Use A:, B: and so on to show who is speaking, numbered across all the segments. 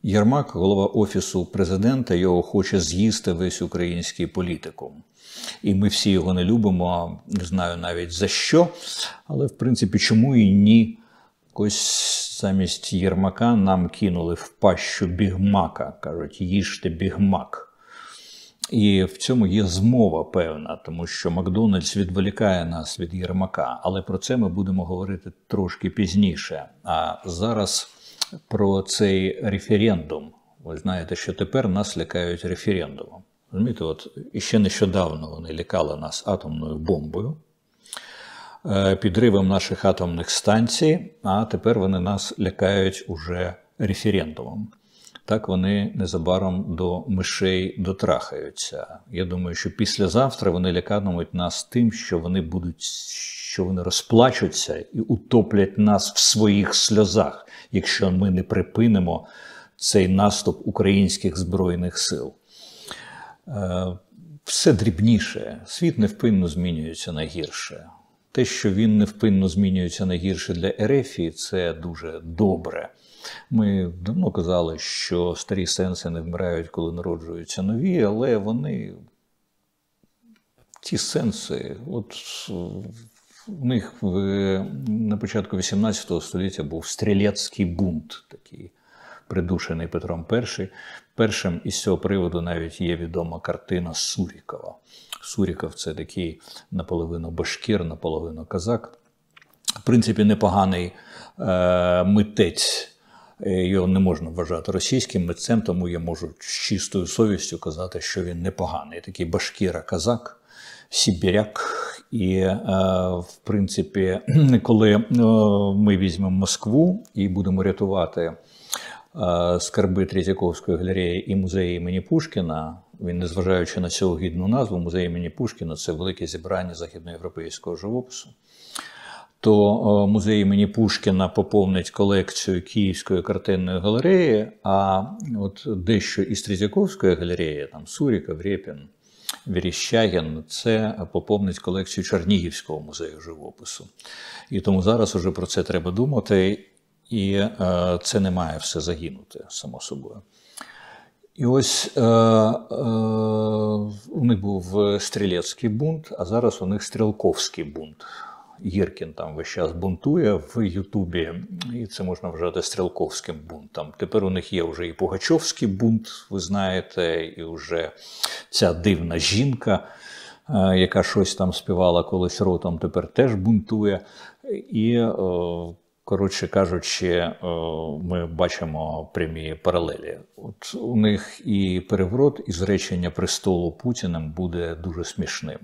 A: Єрмак, голова Офісу президента, його хоче з'їсти весь український політикум. І ми всі його не любимо, не знаю навіть за що, але в принципі чому і ні. Ось замість Єрмака нам кинули в пащу бігмака, кажуть, їжте бігмак. І в цьому є змова певна, тому що Макдональдс відволікає нас від Єрмака, але про це ми будемо говорити трошки пізніше. А зараз про цей референдум. Ви знаєте, що тепер нас лякають референдумом. Розумієте, от іще нещодавно вони лякали нас атомною бомбою, підривом наших атомних станцій, а тепер вони нас лякають уже референдумом. Так вони незабаром до мишей дотрахаються. Я думаю, що післязавтра вони лякатимуть нас тим, що вони розплачуться і утоплять нас в своїх сльозах, якщо ми не припинимо цей наступ українських Збройних сил. Все дрібніше. Світ невпинно змінюється на гірше. Те, що він невпинно змінюється на гірше для Ерефії, це дуже добре. Ми давно казали, що старі сенси не вмирають, коли народжуються нові, але вони, ті сенси, от у них на початку 18 століття був стрілецький бунт, такий придушений Петром І. Із цього приводу навіть є відома картина Сурікова. Суріков – це такий наполовину башкір, наполовину козак. В принципі, непоганий митець. Його не можна вважати російським митцем, тому я можу з чистою совістю казати, що він непоганий. Такий башкіра-козак, сибіряк. І, в принципі, коли ми візьмемо Москву і будемо рятувати скарби Третьяковської галереї і музею імені Пушкіна, він, незважаючи на цю гідну назву, музей імені Пушкіна – це велике зібрання західноєвропейського живопису, то музей імені Пушкіна поповнить колекцію Київської картинної галереї, а от дещо із Третьяковської галереї, там Суріков, Рєпін, Верещагін, це поповнить колекцію Чернігівського музею живопису. І тому зараз уже про це треба думати, і це не має все загинути, само собою. І ось у них був стрілецький бунт, а зараз у них стрілковський бунт. Гіркін там весь час бунтує в Ютубі, і це можна вважати стрілковським бунтом. Тепер у них є вже і Пугачовський бунт, ви знаєте, і вже ця дивна жінка, яка щось там співала колись ротом, тепер теж бунтує. І, коротше кажучи, ми бачимо прямі паралелі. От у них і переворот, і зречення престолу Путіним буде дуже смішним.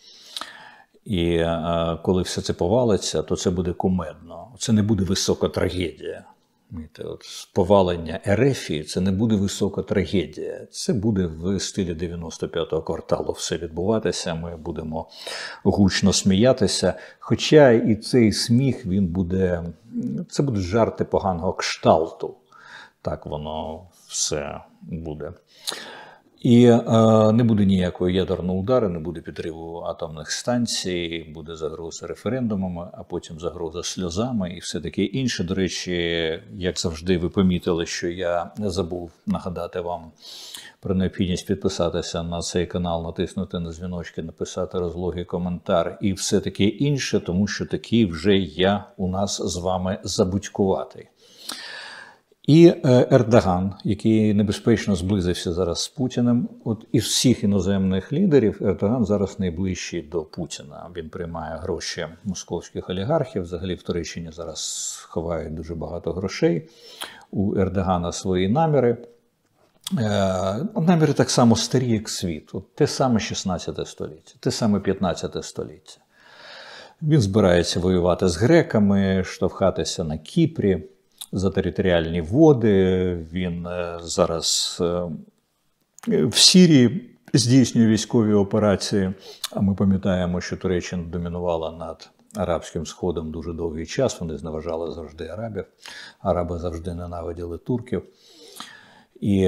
A: І коли все це повалиться, то це буде кумедно. Це не буде висока трагедія. От повалення Ерефії – це не буде висока трагедія. Це буде в стилі 95-го кварталу все відбуватися, ми будемо гучно сміятися. Хоча і цей сміх, це будуть жарти поганого кшталту. Так воно все буде. І не буде ніякого ядерного удару, не буде підриву атомних станцій, буде загроза референдумами, а потім загроза сльозами і все таке інше. До речі, як завжди, ви помітили, що я не забув нагадати вам про необхідність підписатися на цей канал, натиснути на дзвіночки, написати розлогий коментар і все таке інше, тому що такий вже я у нас з вами забудькуватий. І Ердоган, який небезпечно зблизився зараз з Путіним, от із всіх іноземних лідерів Ердоган зараз найближчий до Путіна. Він приймає гроші московських олігархів, взагалі в Туреччині зараз ховають дуже багато грошей. У Ердогана свої наміри. Наміри так само старі, як світ. От те саме 16 століття, те саме 15 століття. Він збирається воювати з греками, штовхатися на Кіпрі за територіальні води, він зараз в Сирії здійснює військові операції, а ми пам'ятаємо, що Туреччина домінувала над Арабським Сходом дуже довгий час, вони зневажали завжди арабів, араби завжди ненавиділи турків. І,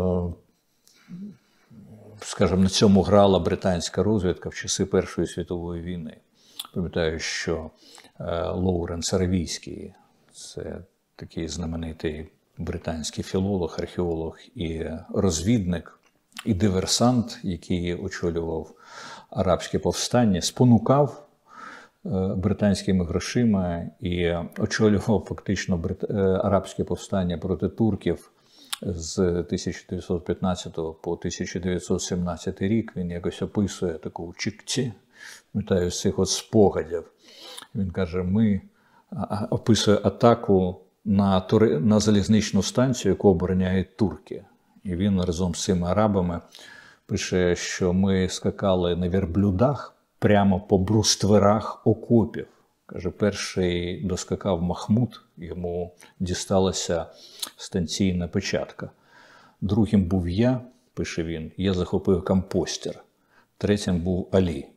A: скажімо, на цьому грала британська розвідка в часи Першої світової війни. Пам'ятаю, що Лоуренс Аравійський, це такий знаменитий британський філолог, археолог і розвідник, і диверсант, який очолював арабське повстання, спонукав британськими грошима і очолював фактично арабське повстання проти турків з 1915 по 1917 рік. Він якось описує таку чікці, пам'ятаю, з цих от спогадів. Він каже, ми описує атаку на залізничну станцію, яку обороняють турки. І він разом з цими арабами пише, що ми скакали на верблюдах прямо по брустверах окопів. Каже, перший доскакав Махмуд, йому дісталася станційна печатка. Другим був я, пише він, я захопив компостер. Третім був Алі.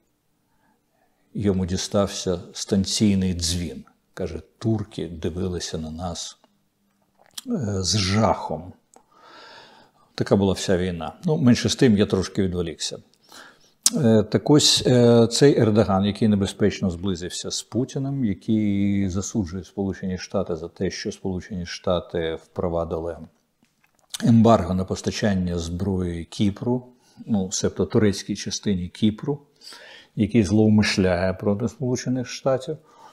A: Йому дістався станційний дзвін. Каже, турки дивилися на нас з жахом. Така була вся війна. Ну, менше з тим, я трошки відволікся. Так ось цей Ердоган, який небезпечно зблизився з Путіним, який засуджує Сполучені Штати за те, що Сполучені Штати впровадили ембарго на постачання зброї Кіпру, ну, себто турецькій частині Кіпру, який зловмишляє проти Сполучених Штатів,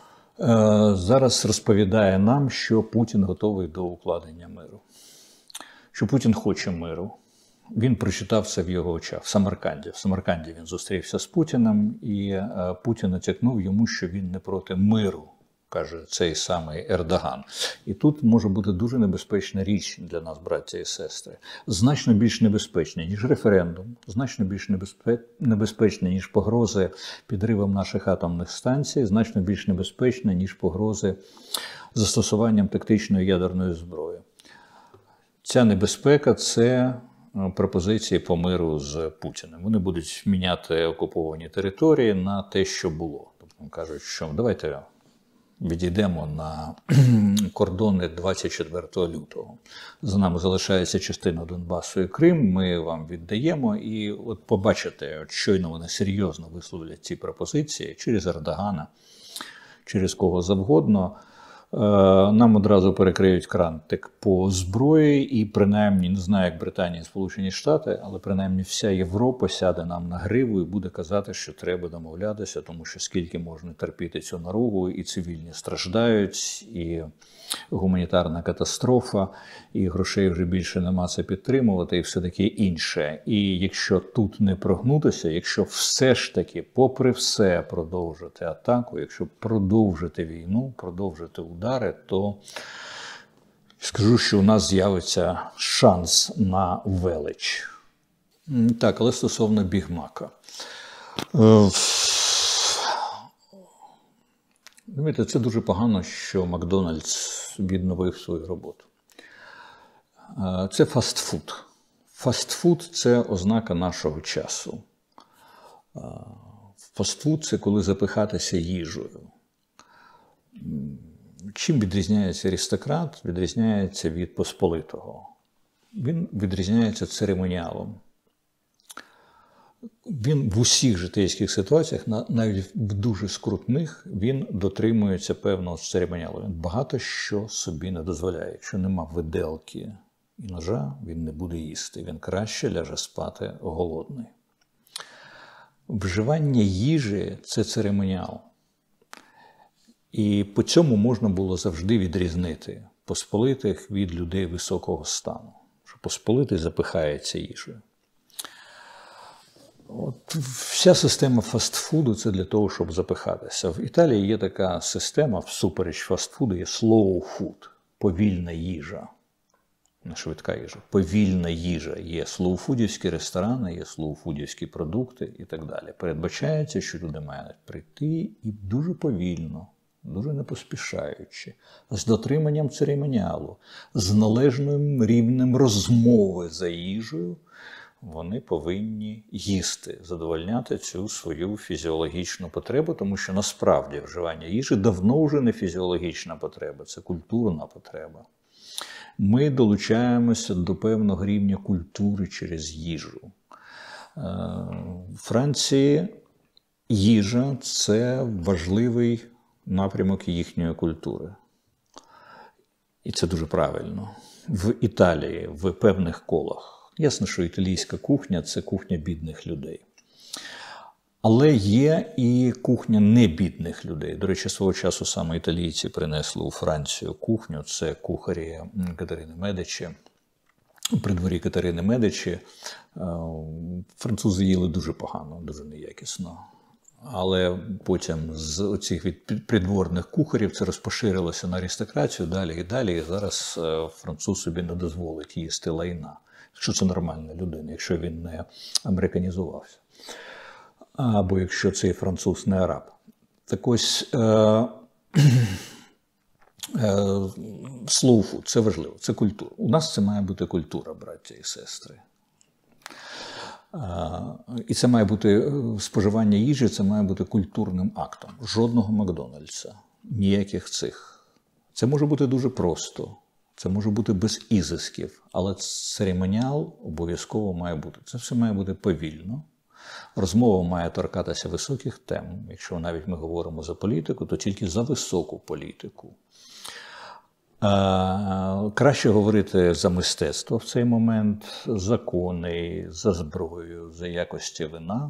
A: зараз розповідає нам, що Путін готовий до укладення миру. Що Путін хоче миру. Він прочитав це в його очах в Самарканді. В Самарканді він зустрівся з Путіним, і Путін натякнув йому, що він не проти миру, каже цей самий Ердоган. І тут може бути дуже небезпечна річ для нас, браття і сестри. Значно більш небезпечна, ніж референдум, значно більш небезпечна, ніж погрози підривом наших атомних станцій, значно більш небезпечна, ніж погрози застосуванням тактичної ядерної зброї. Ця небезпека – це пропозиції по миру з Путіним. Вони будуть міняти окуповані території на те, що було. Тобто кажуть, що давайте відійдемо на кордони 24 лютого. За нами залишається частина Донбасу і Крим, ми вам віддаємо. І от побачите, от щойно вони серйозно висловлять ці пропозиції через Ердогана, через кого завгодно, нам одразу перекриють крантик по зброї і принаймні, не знаю, як Британія і Сполучені Штати, але принаймні вся Європа сяде нам на гриву і буде казати, що треба домовлятися, тому що скільки можна терпіти цю наругу, і цивільні страждають, і гуманітарна катастрофа, і грошей вже більше нема це підтримувати, і все таке інше. І якщо тут не прогнутися, якщо все ж таки, попри все, продовжити атаку, якщо продовжити війну, продовжити удари, то скажу, що у нас з'явиться шанс на велич. Так, але стосовно Бігмака. Знаєте, це дуже погано, що Макдональдс відновив свою роботу. Це фастфуд. Фастфуд – це ознака нашого часу. Фастфуд – це коли запихатися їжею. Чим відрізняється аристократ? Відрізняється від посполитого. Він відрізняється церемоніалом. Він в усіх житейських ситуаціях, навіть в дуже скрутних, він дотримується певного церемоніалу. Він багато що собі не дозволяє. Якщо нема виделки і ножа, він не буде їсти. Він краще ляже спати голодний. Вживання їжі – це церемоніал. І по цьому можна було завжди відрізнити посполитих від людей високого стану. Що посполитий запихається їжею. От вся система фастфуду – це для того, щоб запихатися. В Італії є така система, всупереч фастфуду, є slow food – повільна їжа. Не швидка їжа. Повільна їжа. Є слоуфудівські ресторани, є слоуфудівські продукти і так далі. Передбачається, що люди мають прийти і дуже повільно, дуже не поспішаючи, з дотриманням церемоніалу, з належним рівнем розмови за їжею, вони повинні їсти, задовольняти цю свою фізіологічну потребу, тому що насправді вживання їжі давно вже не фізіологічна потреба, це культурна потреба. Ми долучаємося до певного рівня культури через їжу. В Франції їжа – це важливий напрямок їхньої культури. І це дуже правильно. В Італії, в певних колах. Ясно, що італійська кухня – це кухня бідних людей. Але є і кухня небідних людей. До речі, свого часу саме італійці принесли у Францію кухню. Це кухарі Катерини Медичі. При дворі Катерини Медичі французи їли дуже погано, дуже неякісно. Але потім з оцих придворних кухарів це розпоширилося на аристократію далі і далі. І зараз француз собі не дозволить їсти лайна. Якщо це нормальна людина, якщо він не американізувався. Або якщо цей француз не араб. Так ось slow food – це важливо, це культура. У нас це має бути культура, браття і сестри. І це має бути споживання їжі, це має бути культурним актом. Жодного Макдональдса, ніяких цих. Це може бути дуже просто, це може бути без ізисків, але церемоніал обов'язково має бути. Це все має бути повільно. Розмова має торкатися високих тем. Якщо навіть ми говоримо за політику, то тільки за високу політику. Краще говорити за мистецтво в цей момент, за коней, за зброю, за якості вина,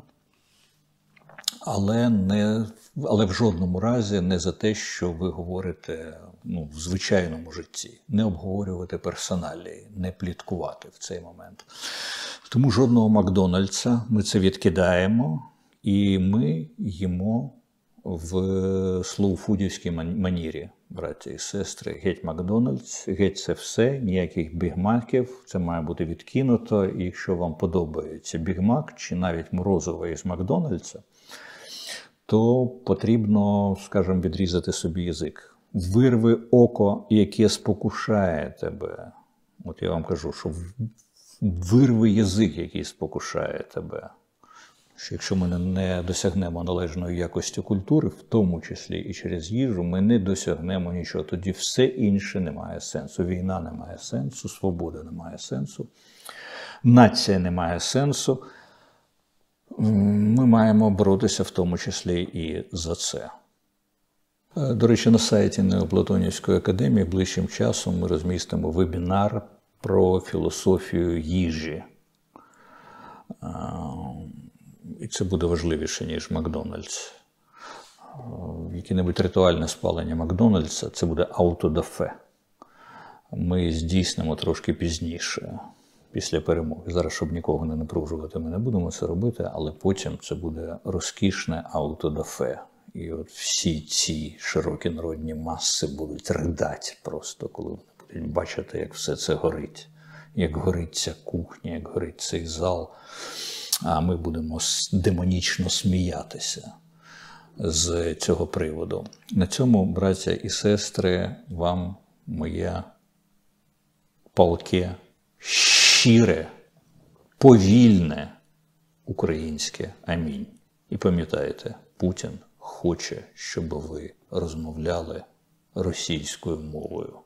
A: але в жодному разі не за те, що ви говорите в звичайному житті. Не обговорювати персоналії, не пліткувати в цей момент. Тому жодного Макдональдса, ми це відкидаємо, і ми їмо в слоуфудівській манірі, браття і сестри. Геть Макдональдс, геть це все, ніяких бігмаків, це має бути відкинуто. І якщо вам подобається бігмак чи навіть морозиво із Макдональдса, то потрібно, скажімо, відрізати собі язик. Вирви око, яке спокушає тебе. От я вам кажу, що вирви язик, який спокушає тебе. Що якщо ми не досягнемо належної якості культури, в тому числі і через їжу, ми не досягнемо нічого. Тоді все інше не має сенсу. Війна не має сенсу, свобода не має сенсу, нація не має сенсу. Ми маємо боротися в тому числі і за це. До речі, на сайті Неоплатонівської академії ближчим часом ми розмістимо вебінар про філософію їжі. І це буде важливіше, ніж Макдональдс. Яке-небудь ритуальне спалення Макдональдса – це буде аутодафе. Ми здійснимо трошки пізніше, після перемоги. Зараз, щоб нікого не напружувати, ми не будемо це робити, але потім це буде розкішне аутодафе. І от всі ці широкі народні маси будуть ридати просто, коли вони будуть бачити, як все це горить. Як горить ця кухня, як горить цей зал. А ми будемо демонічно сміятися з цього приводу. На цьому, браття і сестри, вам моє палке, щире, повільне українське амінь. І пам'ятайте, Путін хоче, щоб ви розмовляли російською мовою.